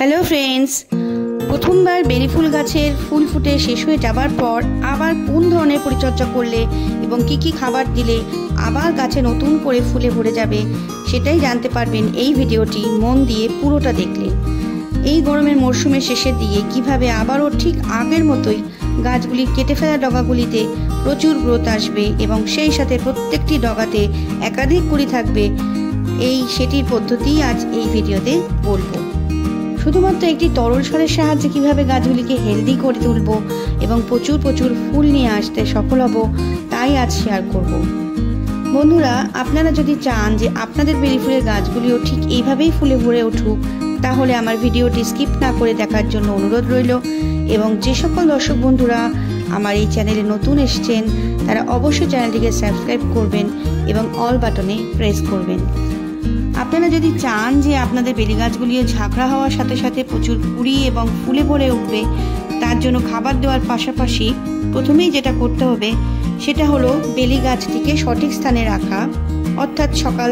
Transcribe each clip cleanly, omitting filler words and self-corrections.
Hello friends, প্রথমবার বেলি ফুল গাছের ফুল ফুটে শেষ হয়ে যাবার পর আবার কোন ধরনের পরিচর্যা করলে এবং কি কি খাবার দিলে আবার গাছে নতুন করে ফুলে ভরে যাবে সেটাই জানতে পারবেন এই ভিডিওটি মন দিয়ে পুরোটা দেখলে। এই গরমের মরশুমের শেষের দিকে কিভাবে আবারও ঠিক আগের মতোই গাছগুলি কেটে ফেলা ডগাগুলিতে প্রচুর গ্রোথ আসবে এবং সেই সাথে প্রত্যেকটি ডগাতে একাধিক কুড়ি থাকবে, সেটির পদ্ধতি আজ এই ভিডিওতে বলবো। শুধুমাত্র একটি তরল সারের সাহায্যে কিভাবে গাছগুলিকে হেলদি করে তুলব এবং প্রচুর ফুল নিয়ে আসতে সফল হব তাই আজ শেয়ার করব। বন্ধুরা, আপনারা যদি চান যে আপনাদের বেলি ফুলের গাছগুলিও ঠিক এইভাবেই ফুলে ভরে উঠুক, তাহলে আমার ভিডিওটি স্কিপ না করে দেখার জন্য অনুরোধ রইল। এবং যে সকল দর্শক বন্ধুরা আমার এই চ্যানেলে নতুন এসেছেন তারা অবশ্যই চ্যানেলটিকে সাবস্ক্রাইব করবেন এবং অল বাটনে প্রেস করবেন। আপনারা যদি চান যে আপনাদের বেলি গাছগুলিও ঝাঁকড়া হওয়ার সাথে সাথে প্রচুর কুড়ি এবং ফুলে ভরে উঠবে, তার জন্য খাবার দেওয়ার পাশাপাশি প্রথমেই যেটা করতে হবে সেটা হলো বেলি গাছটিকে সঠিক স্থানে রাখা, অর্থাৎ সকাল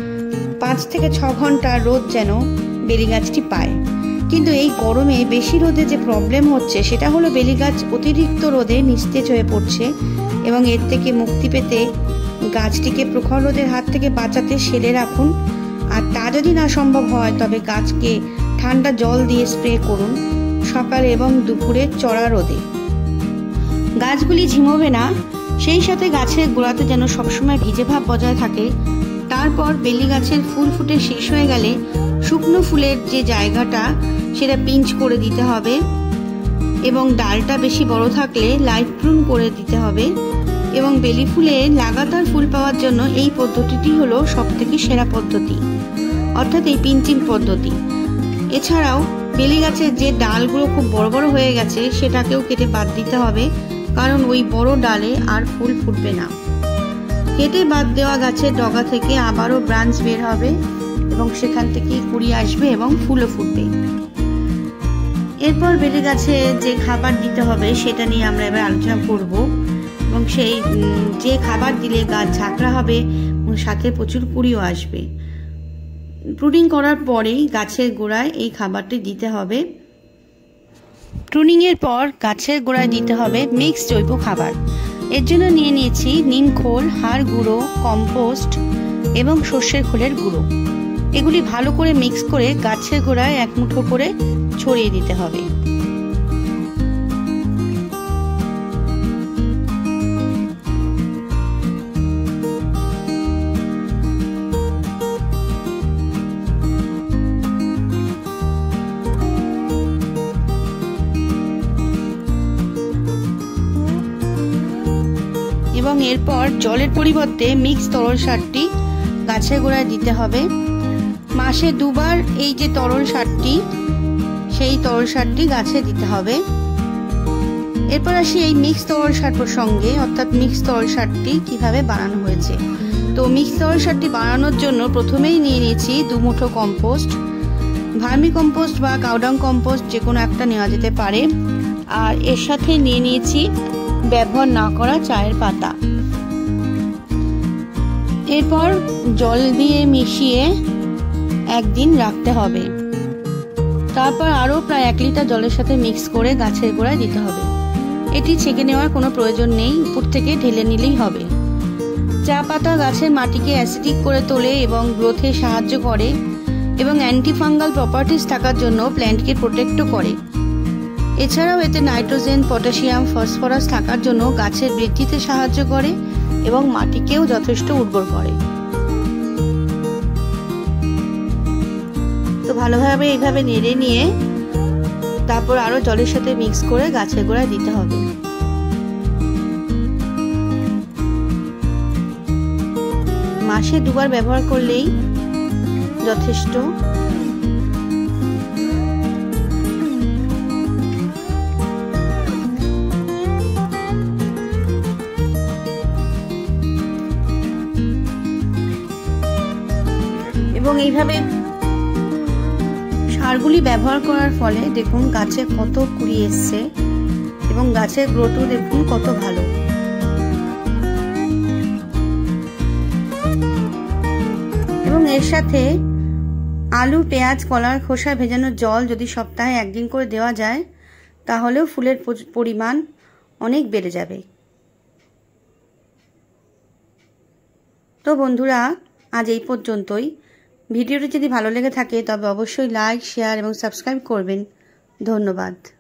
5 থেকে 6 ঘন্টা রোদ যেন বেলি গাছটি পায়। কিন্তু এই গরমে বেশি রোদে যে প্রবলেম হচ্ছে সেটা হলো বেলি গাছ অতিরিক্ত রোদে নিস্তেজ হয়ে পড়ছে এবং এর থেকে মুক্তি পেতে গাছটিকে প্রখর রোদের হাত থেকে বাঁচাতে শেলে রাখুন। আর তা যদি না সম্ভব হয় তবে গাছকে ঠান্ডা জল দিয়ে স্প্রে করুন সকালে এবং দুপুরে চড়া রোদে। গাছগুলি ঝিমোবে না, সেই সাথে গাছের গোড়াতে যেন সবসময় ভিজে ভাব বজায় থাকে। তারপর বেলি গাছের ফুল ফুটে শেষ হয়ে গেলে শুকনো ফুলের যে জায়গাটা সেটা পিঞ্চ করে দিতে হবে এবং ডালটা বেশি বড় থাকলে লাইট প্রুন করে দিতে হবে। এবং বেলি ফুলে লাগাতার ফুল পাওয়ার জন্য এই পদ্ধতিটি হলো সবথেকে সেরা পদ্ধতি, অর্থাৎ এই পিঞ্চিং পদ্ধতি। এছাড়াও বেলি গাছের যে ডালগুলো খুব বড় বড় হয়ে গেছে সেটাকেও কেটে বাদ দিতে হবে, কারণ ওই বড় ডালে আর ফুল ফুটবে না। কেটে বাদ দেওয়া গাছের ডগা থেকে আবারও ব্রাঞ্চ বের হবে এবং সেখান থেকে কুড়ি আসবে এবং ফুলও ফুটবে। এরপর বেলি গাছে যে খাবার দিতে হবে সেটা নিয়ে আমরা এবার আলোচনা করব এবং সেই যে খাবার দিলে গাছ ঝাঁকড়া হবে এবং সাথে প্রচুর কুড়িও আসবে। প্রুনিং করার পরেই গাছের গোড়ায় এই খাবারটি দিতে হবে। প্রুনিংয়ের পর গাছের গোড়ায় দিতে হবে মিক্স জৈব খাবার। এর জন্য নিয়ে নিয়েছি নিম খোল, হাড় গুঁড়ো, কম্পোস্ট এবং সর্ষের খোলের গুঁড়ো। এগুলি ভালো করে মিক্স করে গাছের গোড়ায় এক মুঠো করে ছড়িয়ে দিতে হবে। এবং এরপর জলের পরিবর্তে মিক্স তরল সারটি গাছের গোড়ায় দিতে হবে। মাসে 2 বার এই যে তরল সারটি সেই তরল সারটি গাছে দিতে হবে। এরপর আসি এই মিক্স তরল সার প্রসঙ্গে, অর্থাৎ মিক্স তরল সারটি কিভাবে বানানো হয়েছে। তো মিক্স তরল সারটি বানানোর জন্য প্রথমেই নিয়ে নিয়েছি 2 মুঠো কম্পোস্ট, ভার্মি কম্পোস্ট বা কাউডাং কম্পোস্ট যে কোনো একটা নেওয়া যেতে পারে। আর এর সাথে নিয়ে নিয়েছি ব্যবহার না করা চায়ের পাতা। এরপর জল দিয়ে মিশিয়ে একদিন রাখতে হবে। তারপর আরও প্রায় 1 লিটার জলের সাথে মিক্স করে গাছের গোড়ায় দিতে হবে। এটি ছেঁকে নেওয়ার কোনো প্রয়োজন নেই, উপর থেকে ঢেলে নিলেই হবে। চা পাতা গাছের মাটিকে অ্যাসিডিক করে তোলে এবং গ্রোথে সাহায্য করে এবং অ্যান্টিফাঙ্গাল প্রপার্টিজ থাকার জন্য প্ল্যান্টকে প্রোটেক্টও করে। এছাড়াও এতে নাইট্রোজেন, পটাশিয়াম, ফসফরাস থাকার জন্য গাছের বৃদ্ধিতে সাহায্য করে এবং মাটিকেও যথেষ্ট উর্বর করে। তো ভালোভাবে এইভাবে নেড়ে নিয়ে তারপর আরো জলের সাথে মিক্স করে গাছের গোড়ায় দিতে হবে। মাসে 2 বার ব্যবহার করলেই যথেষ্ট। এবং এইভাবে সারগুলি ব্যবহার করার ফলে দেখুন গাছে কত কুড়ি এসছে এবং গাছের গ্রোথও দেখুন কত ভালো। এবং এর সাথে আলু, পেঁয়াজ, কলার খোসা ভেজানো জল যদি সপ্তাহে একদিন করে দেওয়া যায় তাহলেও ফুলের পরিমাণ অনেক বেড়ে যাবে। তো বন্ধুরা, আজ এই পর্যন্তই। ভিডিওটি যদি ভালো লেগে থাকে তবে অবশ্যই লাইক, শেয়ার এবং সাবস্ক্রাইব করবেন। ধন্যবাদ।